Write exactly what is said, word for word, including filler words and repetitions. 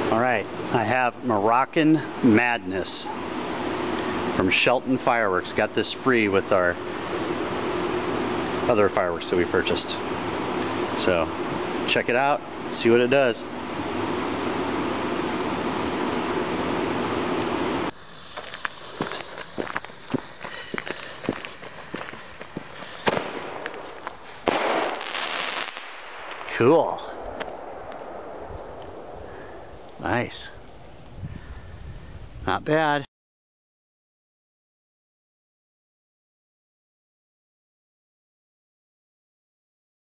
All right, I have Moroccan Madness from Shelton Fireworks. Got this free with our other fireworks that we purchased. So check it out, see what it does. Cool. Nice. Not bad.